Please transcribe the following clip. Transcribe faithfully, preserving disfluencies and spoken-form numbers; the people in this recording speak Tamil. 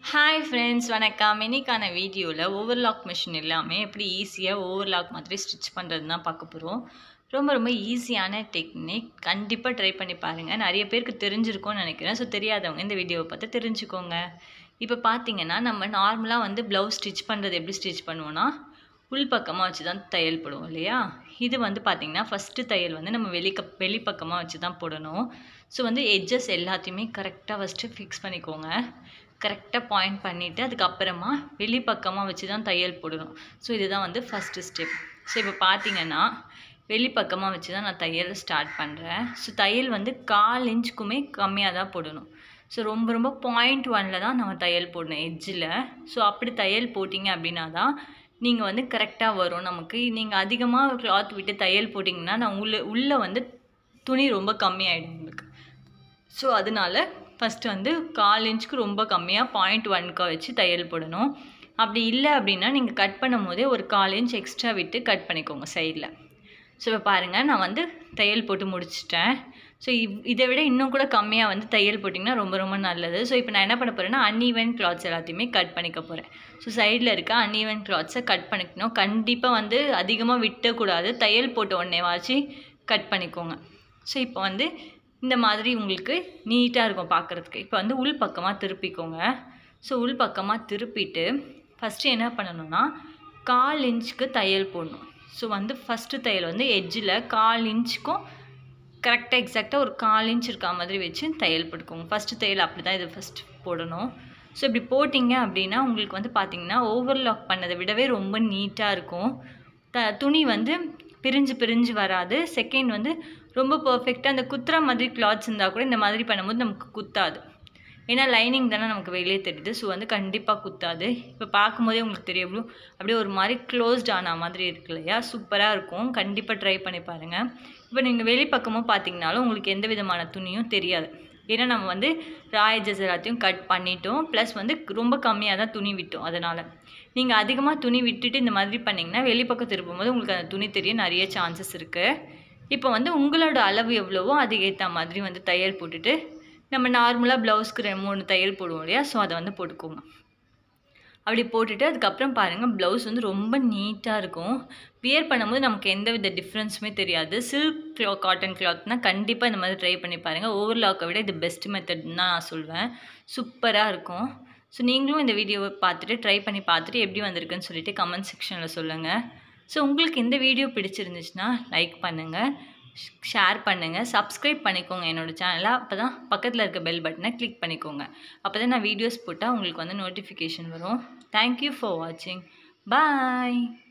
ஹாய் ஃப்ரெண்ட்ஸ், வணக்கம். இன்னைக்கான வீடியோவில் ஓவர்லாக் மிஷின் எல்லாமே எப்படி ஈஸியாக ஓவர்லாக் மாதிரி ஸ்டிச் பண்ணுறது தான் பார்க்க போகிறோம். ரொம்ப ரொம்ப ஈஸியான டெக்னிக். கண்டிப்பாக ட்ரை பண்ணி பாருங்கள். நிறைய பேருக்கு தெரிஞ்சிருக்கும்னு நினைக்கிறேன். ஸோ தெரியாதவங்க இந்த வீடியோவை பார்த்து தெரிஞ்சுக்கோங்க. இப்போ பார்த்தீங்கன்னா நம்ம நார்மலாக வந்து ப்ளவுஸ் ஸ்டிச் பண்ணுறது எப்படி ஸ்டிச் பண்ணுவோன்னா உள் பக்கமாக வச்சு தான் தையல் போடுவோம் இல்லையா. இது வந்து பார்த்திங்கன்னா ஃபஸ்ட்டு தையல் வந்து நம்ம வெளிக்க வெளிப்பக்கமாக வச்சு தான் போடணும். ஸோ வந்து எட்ஜஸ் எல்லாத்தையுமே கரெக்டாக ஃபஸ்ட்டு ஃபிக்ஸ் பண்ணிக்கோங்க. கரெக்டாக பாயிண்ட் பண்ணிவிட்டு அதுக்கப்புறமா வெளிப்பக்கமாக வச்சு தான் தையல் போடணும். ஸோ இதுதான் வந்து ஃபஸ்ட்டு ஸ்டெப். ஸோ இப்போ பார்த்தீங்கன்னா வெளிப்பக்கமாக வச்சு தான் நான் தையல் ஸ்டார்ட் பண்ணுறேன். ஸோ தையல் வந்து கால் இன்ச்சுக்குமே கம்மியாக தான் போடணும். ஸோ ரொம்ப ரொம்ப பாயிண்ட் ஒனில் தான் நம்ம தையல் போடணும் எட்ஜில். ஸோ அப்படி தையல் போட்டிங்க அப்படின்னா தான் நீங்கள் வந்து கரெக்டாக வரும் நமக்கு. நீங்கள் அதிகமாக கிளாத் விட்டு தையல் போட்டிங்கன்னா நான் உள்ளே உள்ளே வந்து துணி ரொம்ப கம்மியாயிடும் உங்களுக்கு. ஸோ அதனால ஃபஸ்ட்டு வந்து கால் இன்ச்சுக்கு ரொம்ப கம்மியாக பாயிண்ட் ஒன்க்கு வச்சு தையல் போடணும். அப்படி இல்லை அப்படின்னா நீங்கள் கட் பண்ணும் போதே ஒரு கால் இன்ச் எக்ஸ்ட்ரா விட்டு கட் பண்ணிக்கோங்க சைடில். ஸோ இப்போ பாருங்கள், நான் வந்து தையல் போட்டு முடிச்சிட்டேன். ஸோ இவ் இதை விட இன்னும் கூட கம்மியாக வந்து தையல் போட்டிங்கன்னா ரொம்ப ரொம்ப நல்லது. ஸோ இப்போ நான் என்ன பண்ண போகிறேன்னா அன்ஈவன் கிளாத்ஸ் எல்லாத்தையுமே கட் பண்ணிக்க போகிறேன். ஸோ சைடில் இருக்க அன்ஈவன் கிளாத்ஸை கட் பண்ணிக்கணும். கண்டிப்பாக வந்து அதிகமாக விட்டக்கூடாது. தையல் போட்ட உடனே வாச்சு கட் பண்ணிக்கோங்க. ஸோ இப்போ வந்து இந்த மாதிரி உங்களுக்கு நீட்டாக இருக்கும் பார்க்குறதுக்கு. இப்போ வந்து உள் பக்கமாக திருப்பிக்கோங்க. ஸோ உள் பக்கமாக திருப்பிட்டு ஃபஸ்ட்டு என்ன பண்ணணும்னா கால் இன்ச்சுக்கு தையல் போடணும். ஸோ வந்து ஃபஸ்ட்டு தையல் வந்து எட்ஜில் கால் இன்ச்சுக்கும் கரெக்டாக எக்ஸாக்டாக ஒரு கால் இன்ச் இருக்க மாதிரி வச்சு தையல் போட்டுக்கோங்க. ஃபஸ்ட்டு தையல் அப்படி தான் இது ஃபஸ்ட்டு போடணும். ஸோ இப்படி போட்டிங்க அப்படின்னா உங்களுக்கு வந்து பார்த்திங்கன்னா ஓவர்லாக் பண்ணதை விடவே ரொம்ப நீட்டாக இருக்கும். த துணி வந்து பிரிஞ்சு பிரிஞ்சு வராது. செகண்ட் வந்து ரொம்ப பர்ஃபெக்டாக அந்த குத்துற மாதிரி கிளாத்ஸ் இருந்தால் கூட இந்த மாதிரி பண்ணும்போது நமக்கு குத்தாது. ஏன்னா லைனிங் தானே நமக்கு வெளியே தெரியுது. ஸோ வந்து கண்டிப்பாக குத்தாது. இப்போ பார்க்கும்போதே உங்களுக்கு தெரியும் எவ்வளோ அப்படியே ஒரு மாதிரி க்ளோஸ்ட் ஆன மாதிரி இருக்கு இல்லையா. சூப்பராக இருக்கும். கண்டிப்பாக ட்ரை பண்ணி பாருங்கள். இப்போ நீங்கள் வெளிப்பக்கமும் பார்த்தீங்கனாலும் உங்களுக்கு எந்த விதமான துணியும் தெரியாது. ஏன்னா நம்ம வந்து ரா எட்ஜஸ் எல்லாத்தையும் கட் பண்ணிட்டோம். ப்ளஸ் வந்து ரொம்ப கம்மியாக தான் துணி விட்டோம். அதனால் நீங்கள் அதிகமாக துணி விட்டுட்டு இந்த மாதிரி பண்ணிங்கன்னா வெளிப்பக்கம் திருப்பும்போது உங்களுக்கு அந்த துணி தெரிய நிறைய சான்சஸ் இருக்குது. இப்போ வந்து உங்களோட அளவு எவ்வளவோ அதுக்கு ஏற்ற மாதிரி வந்து தையல் போட்டுட்டு நம்ம நார்மலாக ப்ளவுஸ்க்கு ரெண்டு மூணு தையல் போடுவோம் இல்லையா. ஸோ அதை வந்து போட்டுக்கோங்க. அப்படி போட்டுட்டு அதுக்கப்புறம் பாருங்கள் ப்ளவுஸ் வந்து ரொம்ப நீட்டாக இருக்கும். வியர் பண்ணும்போது நமக்கு எந்த வித டிஃப்ரென்ஸுமே தெரியாது. சில்க் க்ளா காட்டன் கிளாத்னால் கண்டிப்பாக இந்த மாதிரி ட்ரை பண்ணி பாருங்கள். ஓவர்லாக்கை விட இது பெஸ்ட் மெத்தட்னு தான் நான் சொல்வேன். சூப்பராக இருக்கும். ஸோ நீங்களும் இந்த வீடியோவை பார்த்துட்டு ட்ரை பண்ணி பார்த்துட்டு எப்படி வந்திருக்குன்னு சொல்லிட்டு கமெண்ட் செக்ஷனில் சொல்லுங்கள். ஸோ உங்களுக்கு இந்த வீடியோ பிடிச்சிருந்துச்சுன்னா லைக் பண்ணுங்கள், ஷேர் பண்ணுங்கள், சப்ஸ்கிரைப் பண்ணிக்கோங்க என்னோடய சேனலை. அப்போ தான் பக்கத்தில் இருக்க பெல் பட்டனை கிளிக் பண்ணிக்கோங்க. அப்போ தான் நான் வீடியோஸ் போட்டால் உங்களுக்கு வந்து நோட்டிஃபிகேஷன் வரும். தேங்க்யூ ஃபார் வாட்சிங். பாய்.